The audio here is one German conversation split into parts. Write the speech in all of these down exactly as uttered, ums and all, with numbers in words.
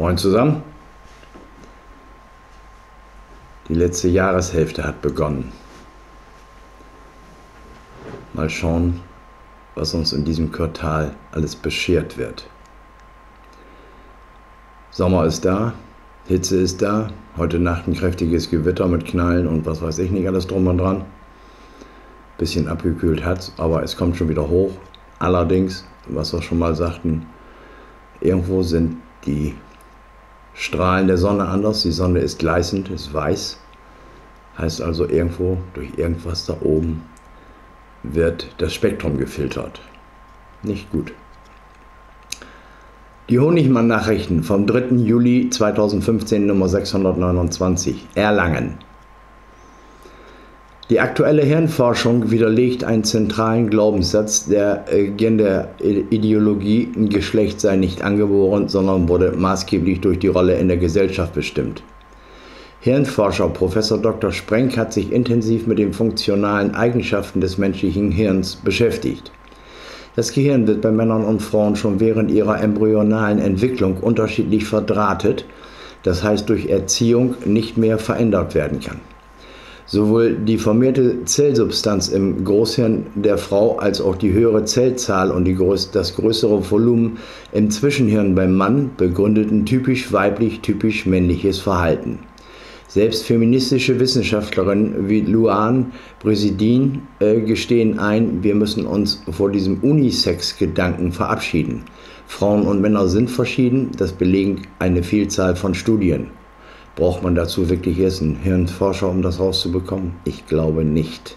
Moin zusammen. Die letzte Jahreshälfte hat begonnen. Mal schauen, was uns in diesem Quartal alles beschert wird. Sommer ist da, Hitze ist da, heute Nacht ein kräftiges Gewitter mit Knallen und was weiß ich nicht alles drum und dran. Bisschen abgekühlt hat's, aber es kommt schon wieder hoch. Allerdings, was wir schon mal sagten, irgendwo sind die Strahlen der Sonne anders. Die Sonne ist gleißend, ist weiß. Heißt also, irgendwo durch irgendwas da oben wird das Spektrum gefiltert. Nicht gut. Die Honigmann-Nachrichten vom dritten Juli zweitausendfünfzehn, Nummer sechshundertneunundzwanzig, Erlangen. Die aktuelle Hirnforschung widerlegt einen zentralen Glaubenssatz der äh, Genderideologie, ein Geschlecht sei nicht angeboren, sondern wurde maßgeblich durch die Rolle in der Gesellschaft bestimmt. Hirnforscher Professor Doktor Sprenk hat sich intensiv mit den funktionalen Eigenschaften des menschlichen Hirns beschäftigt. Das Gehirn wird bei Männern und Frauen schon während ihrer embryonalen Entwicklung unterschiedlich verdrahtet, das heißt durch Erziehung nicht mehr verändert werden kann. Sowohl die formierte Zellsubstanz im Großhirn der Frau als auch die höhere Zellzahl und die größ das größere Volumen im Zwischenhirn beim Mann begründeten typisch weiblich, typisch männliches Verhalten. Selbst feministische Wissenschaftlerinnen wie Luan Brüsidin äh, gestehen ein, wir müssen uns vor diesem Unisex-Gedanken verabschieden. Frauen und Männer sind verschieden, das belegen eine Vielzahl von Studien. Braucht man dazu wirklich erst einen Hirnforscher, um das rauszubekommen? Ich glaube nicht.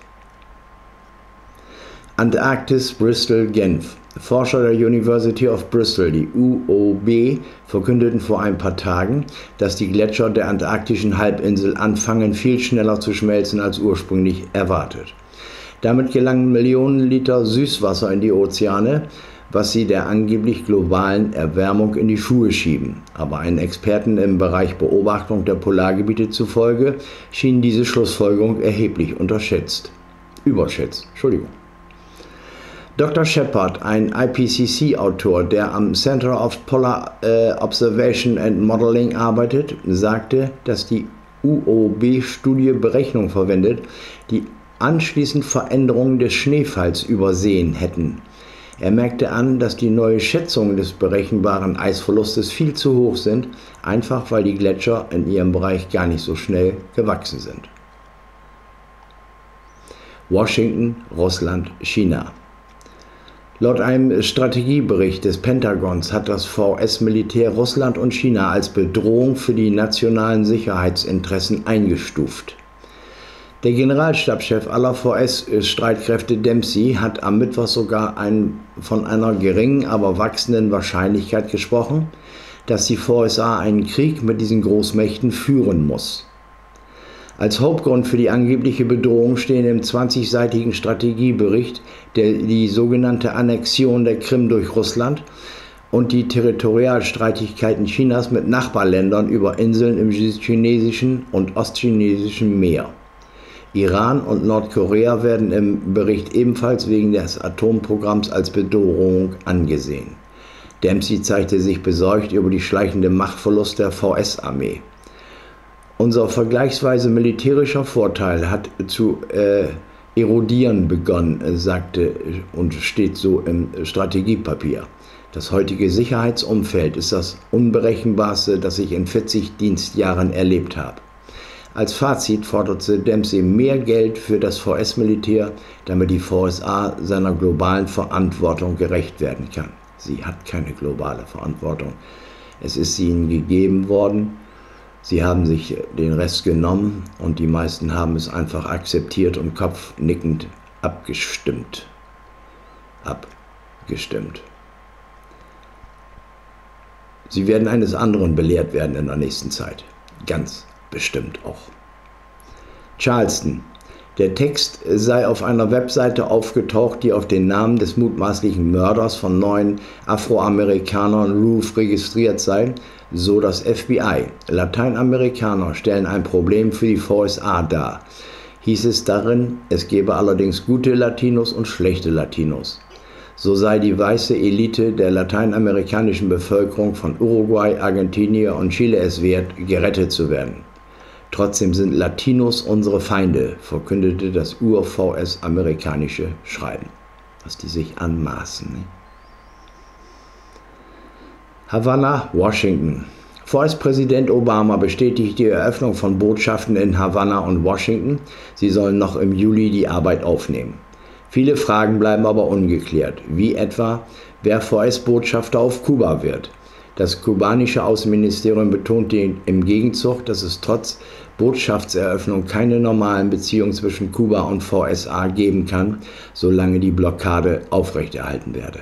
Antarktis, Bristol, Genf. Forscher der University of Bristol, die U O B, verkündeten vor ein paar Tagen, dass die Gletscher der antarktischen Halbinsel anfangen, viel schneller zu schmelzen als ursprünglich erwartet. Damit gelangen Millionen Liter Süßwasser in die Ozeane, was sie der angeblich globalen Erwärmung in die Schuhe schieben. Aber einen Experten im Bereich Beobachtung der Polargebiete zufolge schien diese Schlussfolgerung erheblich unterschätzt. Überschätzt, Entschuldigung. Doktor Shepard, ein I P C C-Autor, der am Center of Polar äh, Observation and Modeling arbeitet, sagte, dass die U O B-Studie Berechnungen verwendet, die anschließend Veränderungen des Schneefalls übersehen hätten. Er merkte an, dass die neuen Schätzungen des berechenbaren Eisverlustes viel zu hoch sind, einfach weil die Gletscher in ihrem Bereich gar nicht so schnell gewachsen sind. Washington, Russland, China. Laut einem Strategiebericht des Pentagons hat das V S-Militär Russland und China als Bedrohung für die nationalen Sicherheitsinteressen eingestuft. Der Generalstabschef aller V S-Streitkräfte Dempsey hat am Mittwoch sogar ein, von einer geringen, aber wachsenden Wahrscheinlichkeit gesprochen, dass die V S A einen Krieg mit diesen Großmächten führen muss. Als Hauptgrund für die angebliche Bedrohung stehen im zwanzigseitigen Strategiebericht der, die sogenannte Annexion der Krim durch Russland und die Territorialstreitigkeiten Chinas mit Nachbarländern über Inseln im südchinesischen und ostchinesischen Meer. Iran und Nordkorea werden im Bericht ebenfalls wegen des Atomprogramms als Bedrohung angesehen. Dempsey zeigte sich besorgt über die schleichende Machtverlust der V S-Armee. Unser vergleichsweise militärischer Vorteil hat zu äh, erodieren begonnen, sagte und steht so im Strategiepapier. Das heutige Sicherheitsumfeld ist das unberechenbarste, das ich in vierzig Dienstjahren erlebt habe. Als Fazit forderte Dempsey mehr Geld für das V S-Militär, damit die V S A seiner globalen Verantwortung gerecht werden kann. Sie hat keine globale Verantwortung. Es ist ihnen gegeben worden. Sie haben sich den Rest genommen und die meisten haben es einfach akzeptiert und kopfnickend abgestimmt. Abgestimmt. Sie werden eines anderen belehrt werden in der nächsten Zeit. Ganz bestimmt auch. Charleston. Der Text sei auf einer Webseite aufgetaucht, die auf den Namen des mutmaßlichen Mörders von neun Afroamerikanern Ruth registriert sei, so das F B I. Lateinamerikaner stellen ein Problem für die V S A dar, hieß es darin, es gebe allerdings gute Latinos und schlechte Latinos. so sei die weiße Elite der lateinamerikanischen Bevölkerung von Uruguay, Argentinien und Chile es wert, gerettet zu werden. Trotzdem sind Latinos unsere Feinde, verkündete das Ur-V S-amerikanische Schreiben. Was die sich anmaßen. Ne? Havanna, Washington. V S-Präsident Obama bestätigt die Eröffnung von Botschaften in Havanna und Washington. Sie sollen noch im Juli die Arbeit aufnehmen. Viele Fragen bleiben aber ungeklärt, wie etwa, wer V S-Botschafter auf Kuba wird. Das kubanische Außenministerium betont im Gegenzug, dass es trotz Botschaftseröffnung keine normalen Beziehungen zwischen Kuba und V S A geben kann, solange die Blockade aufrechterhalten werde.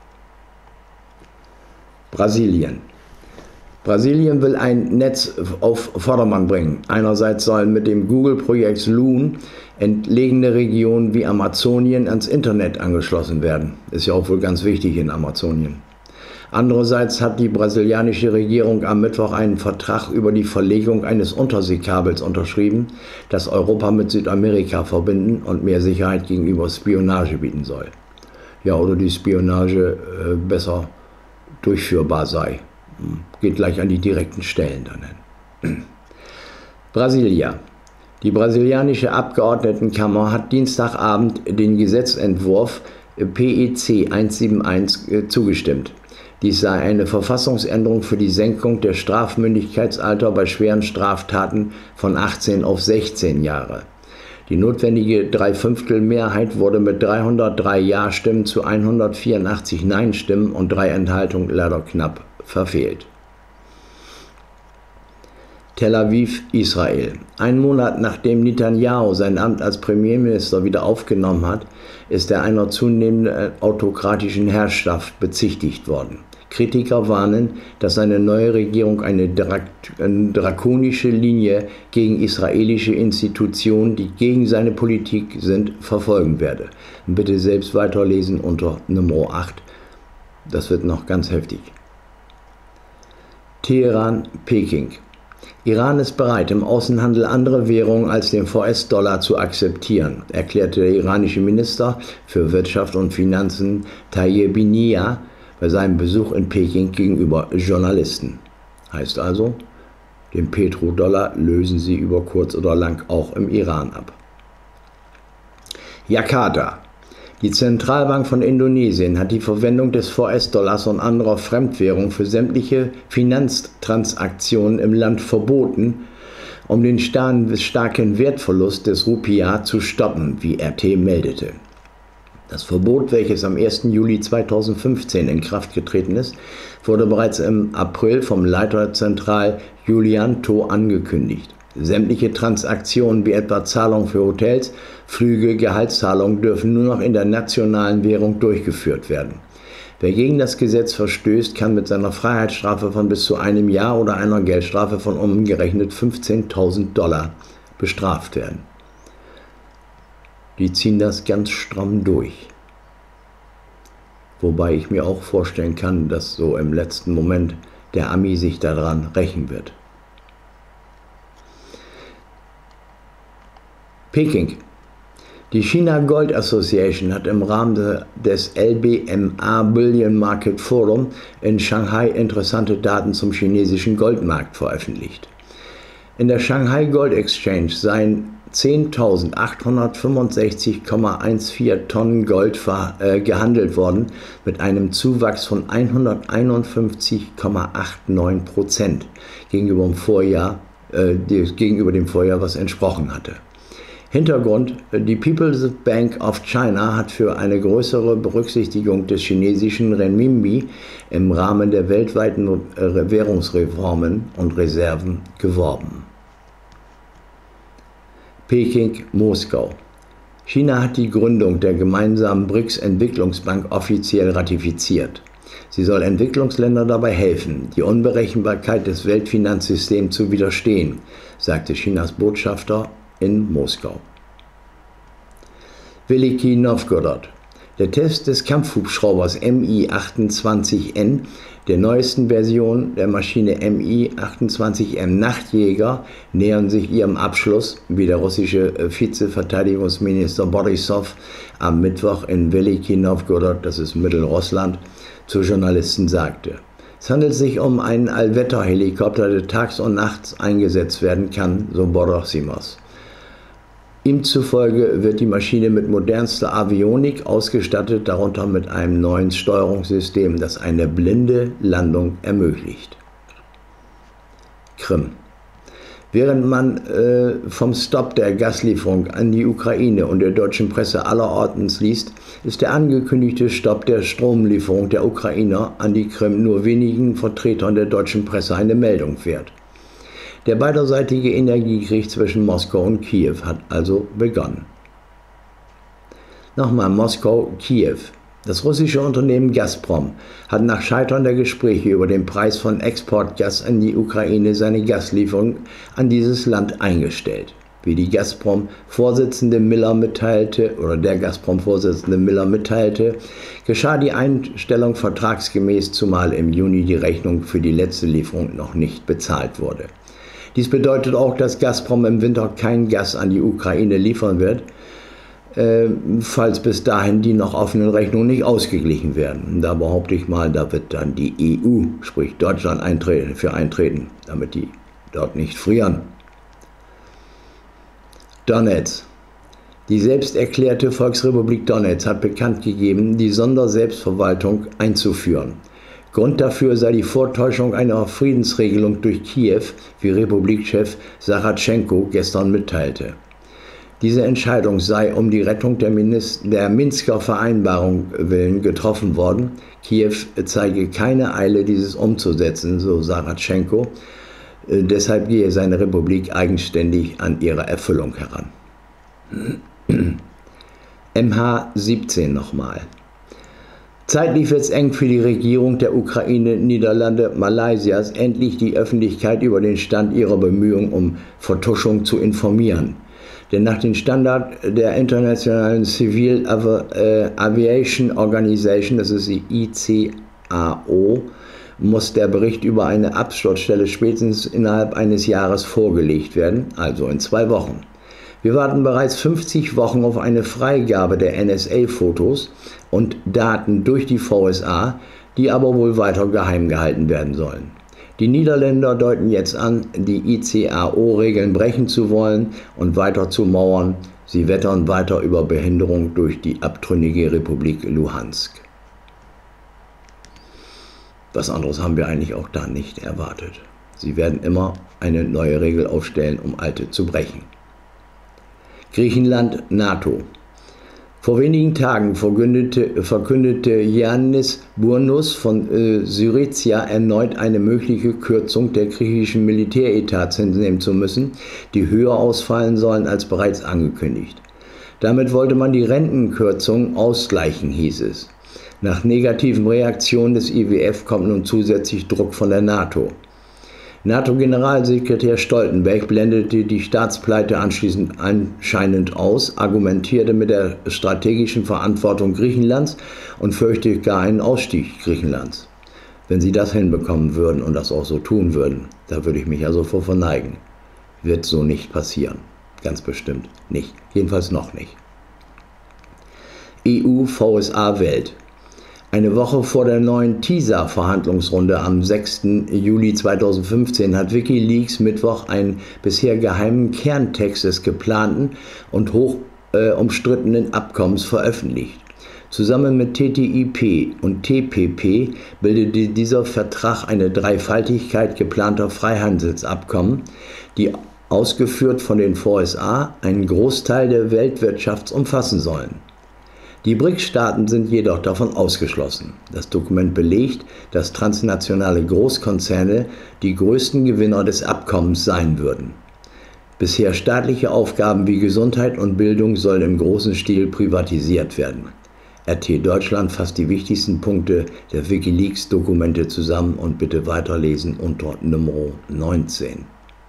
Brasilien. Brasilien will ein Netz auf Vordermann bringen. Einerseits sollen mit dem Google-Projekt Loon entlegene Regionen wie Amazonien ans Internet angeschlossen werden. Ist ja auch wohl ganz wichtig in Amazonien. Andererseits hat die brasilianische Regierung am Mittwoch einen Vertrag über die Verlegung eines Unterseekabels unterschrieben, das Europa mit Südamerika verbinden und mehr Sicherheit gegenüber Spionage bieten soll. Ja, oder die Spionage äh, besser durchführbar sei. Geht gleich an die direkten Stellen dann hin. Brasilia. Die brasilianische Abgeordnetenkammer hat Dienstagabend den Gesetzentwurf P E C hunderteinundsiebzig zugestimmt. Dies sei eine Verfassungsänderung für die Senkung der Strafmündigkeitsalter bei schweren Straftaten von achtzehn auf sechzehn Jahre. Die notwendige Dreiviertelmehrheit wurde mit dreihundertdrei Ja-Stimmen zu hundertvierundachtzig Nein-Stimmen und drei Enthaltungen leider knapp verfehlt. Tel Aviv, Israel. Ein Monat nachdem Netanyahu sein Amt als Premierminister wieder aufgenommen hat, ist er einer zunehmenden autokratischen Herrschaft bezichtigt worden. Kritiker warnen, dass seine neue Regierung eine drakonische Linie gegen israelische Institutionen, die gegen seine Politik sind, verfolgen werde. Bitte selbst weiterlesen unter Nummer acht. Das wird noch ganz heftig. Teheran, Peking. Iran ist bereit, im Außenhandel andere Währungen als den V S-Dollar zu akzeptieren, erklärte der iranische Minister für Wirtschaft und Finanzen Tayyip bei seinem Besuch in Peking gegenüber Journalisten. Heißt also, den Petrodollar lösen sie über kurz oder lang auch im Iran ab. Jakarta. Die Zentralbank von Indonesien hat die Verwendung des V S-Dollars und anderer Fremdwährungen für sämtliche Finanztransaktionen im Land verboten, um den starken Wertverlust des Rupiah zu stoppen, wie R T meldete. Das Verbot, welches am ersten Juli zweitausendfünfzehn in Kraft getreten ist, wurde bereits im April vom Leiter Zentral Yulianto angekündigt. Sämtliche Transaktionen wie etwa Zahlungen für Hotels, Flüge, Gehaltszahlungen dürfen nur noch in der nationalen Währung durchgeführt werden. Wer gegen das Gesetz verstößt, kann mit seiner Freiheitsstrafe von bis zu einem Jahr oder einer Geldstrafe von umgerechnet fünfzehntausend Dollar bestraft werden. Die ziehen das ganz stramm durch. Wobei ich mir auch vorstellen kann, dass so im letzten Moment der Ami sich daran rächen wird. Peking. Die China Gold Association hat im Rahmen des L B M A Bullion Market Forum in Shanghai interessante Daten zum chinesischen Goldmarkt veröffentlicht. In der Shanghai Gold Exchange seien zehntausendachthundertfünfundsechzig Komma vierzehn Tonnen Gold äh, gehandelt worden, mit einem Zuwachs von hunderteinundfünfzig Komma neunundachtzig Prozent gegenüber dem Vorjahr, äh, gegenüber dem Vorjahr, was entsprochen hatte. Hintergrund: Die People's Bank of China hat für eine größere Berücksichtigung des chinesischen Renminbi im Rahmen der weltweiten Währungsreformen und Reserven geworben. Peking, Moskau. China hat die Gründung der gemeinsamen B R I C S-Entwicklungsbank offiziell ratifiziert. Sie soll Entwicklungsländern dabei helfen, die Unberechenbarkeit des Weltfinanzsystems zu widerstehen, sagte Chinas Botschafter in Moskau. Veliki Novgorod. Der Test des Kampfhubschraubers M I achtundzwanzig N, Der neuesten Version der Maschine M I achtundzwanzig M Nachtjäger nähern sich ihrem Abschluss, wie der russische Vizeverteidigungsminister Borissow am Mittwoch in Weliki Nowgorod, das ist Mittelrussland, zu Journalisten sagte. Es handelt sich um einen Allwetterhelikopter, der tags und nachts eingesetzt werden kann, so Borissow. Ihm zufolge wird die Maschine mit modernster Avionik ausgestattet, darunter mit einem neuen Steuerungssystem, das eine blinde Landung ermöglicht. Krim. Während man äh, vom Stopp der Gaslieferung an die Ukraine und der deutschen Presse allerortens liest, ist der angekündigte Stopp der Stromlieferung der Ukrainer an die Krim nur wenigen Vertretern der deutschen Presse eine Meldung wert. Der beiderseitige Energiekrieg zwischen Moskau und Kiew hat also begonnen. Nochmal Moskau, Kiew. Das russische Unternehmen Gazprom hat nach Scheitern der Gespräche über den Preis von Exportgas an die Ukraine seine Gaslieferung an dieses Land eingestellt. Wie die Gazprom-Vorsitzende Miller mitteilte, oder der Gazprom-Vorsitzende Miller mitteilte, geschah die Einstellung vertragsgemäß, zumal im Juni die Rechnung für die letzte Lieferung noch nicht bezahlt wurde. Dies bedeutet auch, dass Gazprom im Winter kein Gas an die Ukraine liefern wird, äh, falls bis dahin die noch offenen Rechnungen nicht ausgeglichen werden. Da behaupte ich mal, da wird dann die E U, sprich Deutschland, eintreten, für eintreten, damit die dort nicht frieren. Donetsk. Die selbst erklärte Volksrepublik Donetsk hat bekannt gegeben, die Sonderselbstverwaltung einzuführen. Grund dafür sei die Vortäuschung einer Friedensregelung durch Kiew, wie Republikchef Saratschenko gestern mitteilte. Diese Entscheidung sei um die Rettung der, Minister, der Minsker Vereinbarung willen getroffen worden. Kiew zeige keine Eile, dieses umzusetzen, so Saratschenko. Äh, deshalb gehe seine Republik eigenständig an ihre Erfüllung heran. M H siebzehn nochmal. Zeitlich wird es eng für die Regierung der Ukraine, Niederlande, Malaysias, endlich die Öffentlichkeit über den Stand ihrer Bemühungen um Vertuschung zu informieren. Denn nach den Standards der Internationalen Civil Aviation Organization, das ist die I C A O, muss der Bericht über eine Absturzstelle spätestens innerhalb eines Jahres vorgelegt werden, also in zwei Wochen. Wir warten bereits fünfzig Wochen auf eine Freigabe der N S A-Fotos und Daten durch die V S A, die aber wohl weiter geheim gehalten werden sollen. Die Niederländer deuten jetzt an, die I C A O-Regeln brechen zu wollen und weiter zu mauern. Sie wettern weiter über Behinderung durch die abtrünnige Republik Luhansk. Was anderes haben wir eigentlich auch da nicht erwartet. Sie werden immer eine neue Regel aufstellen, um alte zu brechen. Griechenland, NATO. Vor wenigen Tagen verkündete, verkündete Yannis Bournos von äh, Syriza erneut eine mögliche Kürzung der griechischen Militäretats hinnehmen zu müssen, die höher ausfallen sollen als bereits angekündigt. Damit wollte man die Rentenkürzung ausgleichen, hieß es. Nach negativen Reaktionen des I W F kommt nun zusätzlich Druck von der NATO. NATO-Generalsekretär Stoltenberg blendete die Staatspleite anschließend anscheinend aus, argumentierte mit der strategischen Verantwortung Griechenlands und fürchtete gar einen Ausstieg Griechenlands. Wenn sie das hinbekommen würden und das auch so tun würden, da würde ich mich also vor verneigen. Wird so nicht passieren. Ganz bestimmt nicht. Jedenfalls noch nicht. E U-V S A-Welt. Eine Woche vor der neuen TISA-Verhandlungsrunde am sechsten Juli zweitausendfünfzehn hat WikiLeaks Mittwoch einen bisher geheimen Kerntext des geplanten und hoch äh, umstrittenen Abkommens veröffentlicht. Zusammen mit T T I P und T P P bildete dieser Vertrag eine Dreifaltigkeit geplanter Freihandelsabkommen, die ausgeführt von den V S A einen Großteil der Weltwirtschaft umfassen sollen. Die B R I C S-Staaten sind jedoch davon ausgeschlossen. Das Dokument belegt, dass transnationale Großkonzerne die größten Gewinner des Abkommens sein würden. Bisher staatliche Aufgaben wie Gesundheit und Bildung sollen im großen Stil privatisiert werden. R T Deutschland fasst die wichtigsten Punkte der WikiLeaks-Dokumente zusammen und bitte weiterlesen unter Nummer neunzehn.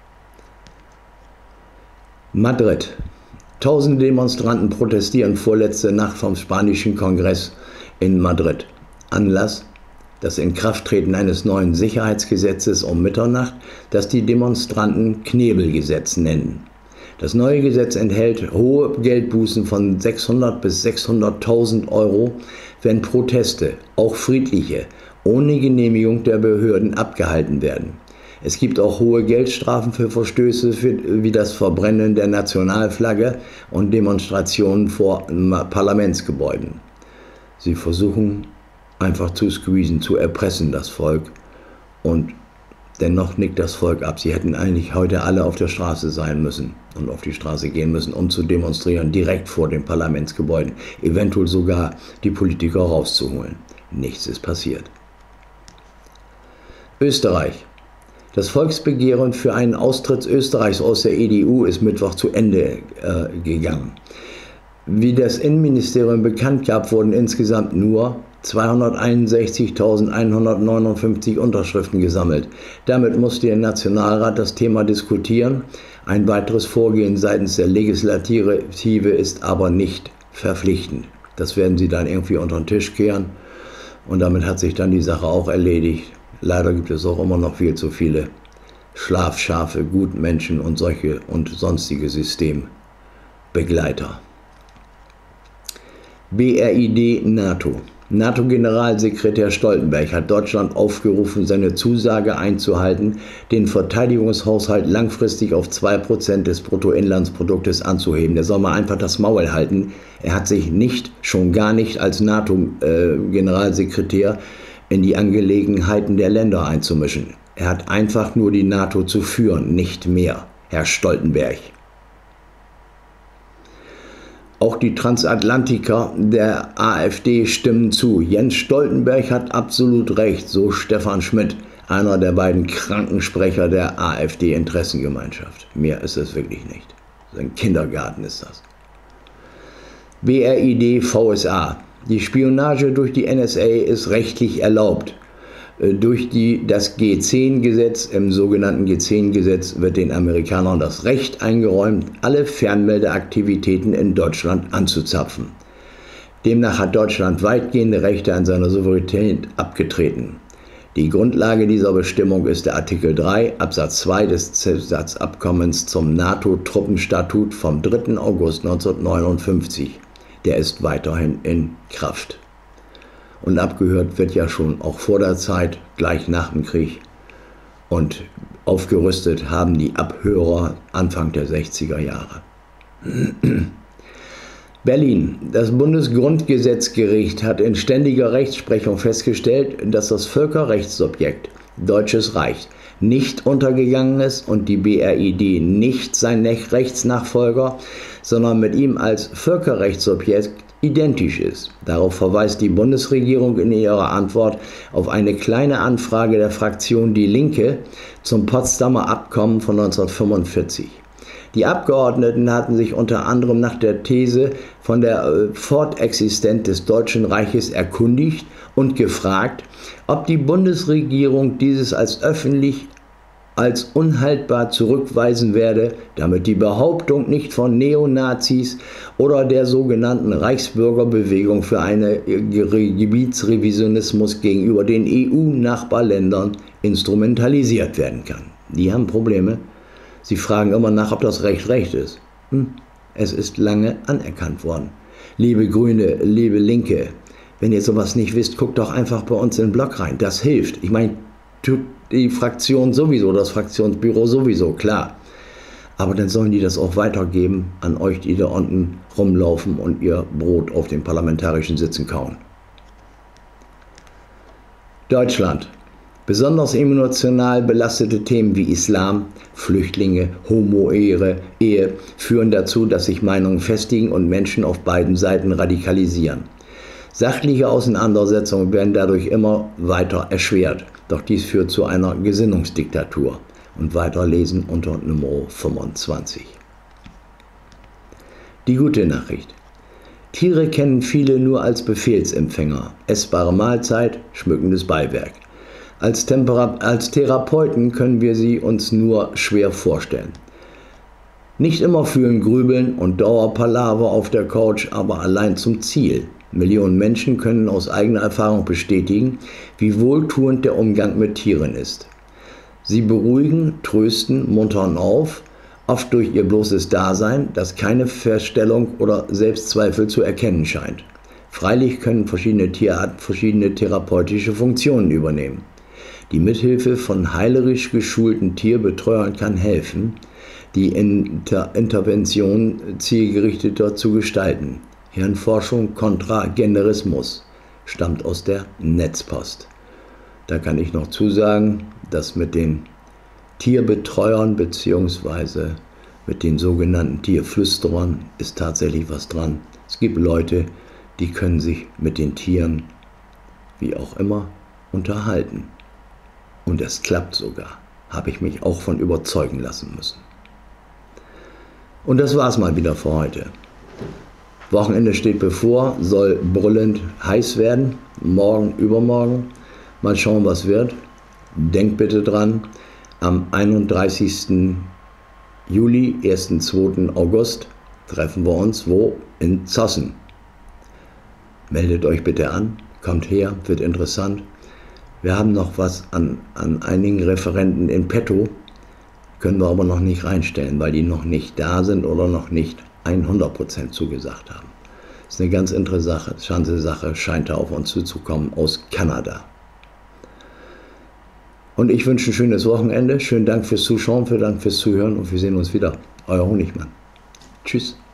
Madrid. Tausende Demonstranten protestieren vorletzte Nacht vom spanischen Kongress in Madrid. Anlass: das Inkrafttreten eines neuen Sicherheitsgesetzes um Mitternacht, das die Demonstranten Knebelgesetz nennen. Das neue Gesetz enthält hohe Geldbußen von sechshundert bis sechshunderttausend Euro, wenn Proteste, auch friedliche, ohne Genehmigung der Behörden abgehalten werden. Es gibt auch hohe Geldstrafen für Verstöße für, wie das Verbrennen der Nationalflagge und Demonstrationen vor Parlamentsgebäuden. Sie versuchen einfach zu squeezen, zu erpressen das Volk, und dennoch nickt das Volk ab. Sie hätten eigentlich heute alle auf der Straße sein müssen und auf die Straße gehen müssen, um zu demonstrieren, direkt vor den Parlamentsgebäuden, eventuell sogar die Politiker rauszuholen. Nichts ist passiert. Österreich. Das Volksbegehren für einen Austritt Österreichs aus der E D U ist Mittwoch zu Ende äh, gegangen. Wie das Innenministerium bekannt gab, wurden insgesamt nur zweihunderteinundsechzigtausendeinhundertneunundfünfzig Unterschriften gesammelt. Damit musste der Nationalrat das Thema diskutieren. Ein weiteres Vorgehen seitens der Legislative ist aber nicht verpflichtend. Das werden sie dann irgendwie unter den Tisch kehren, und damit hat sich dann die Sache auch erledigt. Leider gibt es auch immer noch viel zu viele schlafschafe Gutmenschen und solche und sonstige Systembegleiter. B R I D NATO. NATO-Generalsekretär Stoltenberg hat Deutschland aufgerufen, seine Zusage einzuhalten, den Verteidigungshaushalt langfristig auf zwei Prozent des Bruttoinlandsproduktes anzuheben. Der soll mal einfach das Maul halten. Er hat sich nicht, schon gar nicht als NATO-Generalsekretär in die Angelegenheiten der Länder einzumischen. Er hat einfach nur die NATO zu führen, nicht mehr, Herr Stoltenberg. Auch die Transatlantiker der AfD stimmen zu. Jens Stoltenberg hat absolut recht, so Stefan Schmidt, einer der beiden Krankensprecher der AfD-Interessengemeinschaft. Mehr ist es wirklich nicht. Ein Kindergarten ist das. B R I D V S A. Die Spionage durch die N S A ist rechtlich erlaubt. Durch die, das G zehn Gesetz, im sogenannten G zehn Gesetz, wird den Amerikanern das Recht eingeräumt, alle Fernmeldeaktivitäten in Deutschland anzuzapfen. Demnach hat Deutschland weitgehende Rechte an seiner Souveränität abgetreten. Die Grundlage dieser Bestimmung ist der Artikel drei Absatz zwei des Zusatzabkommens zum NATO-Truppenstatut vom dritten August neunzehnhundertneunundfünfzig. Der ist weiterhin in Kraft. Und abgehört wird ja schon auch vor der Zeit, gleich nach dem Krieg. Und aufgerüstet haben die Abhörer Anfang der sechziger Jahre. Berlin. Das Bundesgrundgesetzgericht hat in ständiger Rechtsprechung festgestellt, dass das Völkerrechtssubjekt Deutsches Reich nicht untergegangen ist und die B R I D nicht sein Rechtsnachfolger, sondern mit ihm als Völkerrechtssubjekt identisch ist. Darauf verweist die Bundesregierung in ihrer Antwort auf eine kleine Anfrage der Fraktion Die Linke zum Potsdamer Abkommen von neunzehnhundertfünfundvierzig. Die Abgeordneten hatten sich unter anderem nach der These von der Fortexistenz des Deutschen Reiches erkundigt und gefragt, ob die Bundesregierung dieses als öffentlich als unhaltbar zurückweisen werde, damit die Behauptung nicht von Neonazis oder der sogenannten Reichsbürgerbewegung für einen Gebietsrevisionismus gegenüber den E U-Nachbarländern instrumentalisiert werden kann. Die haben Probleme. Sie fragen immer nach, ob das Recht Recht ist. Hm. Es ist lange anerkannt worden. Liebe Grüne, liebe Linke, wenn ihr sowas nicht wisst, guckt doch einfach bei uns in den Blog rein. Das hilft. Ich meine, tut die Fraktion sowieso, das Fraktionsbüro sowieso, klar. Aber dann sollen die das auch weitergeben an euch, die da unten rumlaufen und ihr Brot auf den parlamentarischen Sitzen kauen. Deutschland. Besonders emotional belastete Themen wie Islam, Flüchtlinge, Homo-Ehe Ehe führen dazu, dass sich Meinungen festigen und Menschen auf beiden Seiten radikalisieren. Sachliche Auseinandersetzungen werden dadurch immer weiter erschwert. Doch dies führt zu einer Gesinnungsdiktatur. Und weiterlesen unter Nummer fünfundzwanzig. Die gute Nachricht. Tiere kennen viele nur als Befehlsempfänger. Essbare Mahlzeit, schmückendes Beiwerk. Als, Tempera- als Therapeuten können wir sie uns nur schwer vorstellen. Nicht immer führen Grübeln und Dauerpalaver auf der Couch aber allein zum Ziel. Millionen Menschen können aus eigener Erfahrung bestätigen, wie wohltuend der Umgang mit Tieren ist. Sie beruhigen, trösten, muntern auf, oft durch ihr bloßes Dasein, das keine Verstellung oder Selbstzweifel zu erkennen scheint. Freilich können verschiedene Tierarten verschiedene therapeutische Funktionen übernehmen. Die Mithilfe von heilerisch geschulten Tierbetreuern kann helfen, die Inter Intervention zielgerichteter zu gestalten. Hirnforschung kontra Generismus stammt aus der Netzpost. Da kann ich noch zusagen, dass mit den Tierbetreuern bzw. mit den sogenannten Tierflüsterern ist tatsächlich was dran. Es gibt Leute, die können sich mit den Tieren, wie auch immer, unterhalten. Und es klappt sogar. Habe ich mich auch von überzeugen lassen müssen. Und das war's mal wieder für heute. Wochenende steht bevor, soll brüllend heiß werden. Morgen, übermorgen. Mal schauen, was wird. Denkt bitte dran, am einunddreißigsten Juli, ersten zweiten August treffen wir uns wo? In Zossen. Meldet euch bitte an, kommt her, wird interessant. Wir haben noch was an, an einigen Referenten in petto, können wir aber noch nicht reinstellen, weil die noch nicht da sind oder noch nicht hundert Prozent zugesagt haben. Das ist eine ganz interessante Sache, scheint da auf uns zuzukommen aus Kanada. Und ich wünsche ein schönes Wochenende. Schönen Dank fürs Zuschauen, vielen Dank fürs Zuhören und wir sehen uns wieder. Euer Honigmann. Tschüss.